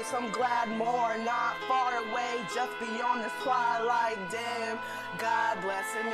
rejoice, I'm glad more, not far away, just beyond this twilight dim. God blessing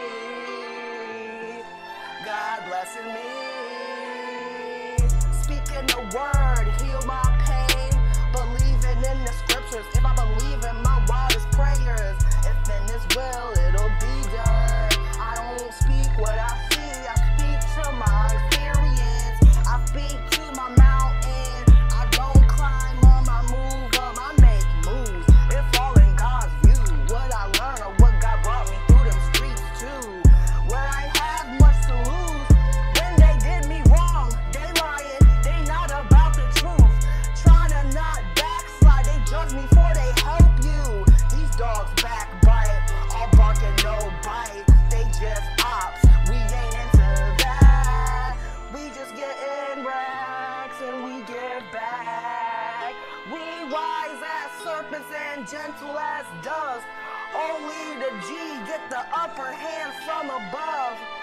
me, God blessing me. Speaking the word, heal my pain, believing in the scriptures. If I believe in my wildest prayers, if in His will, it'll be done. I don't speak what I see, I speak to my experience. I speak to my mountain. I don't climb them, I move them, I make moves. It's all in God's view. What I learned or what God brought me through them streets too. Where I had much to lose. When they did me wrong, they lying, they not about the truth. Trying to not backslide, they judge me for they help you. These dogs backbite, all bark and no bite. They just ops, we ain't into that. We just get in racks and we give back. We wise as serpents and gentle as doves. Only the G get the upper hand from above.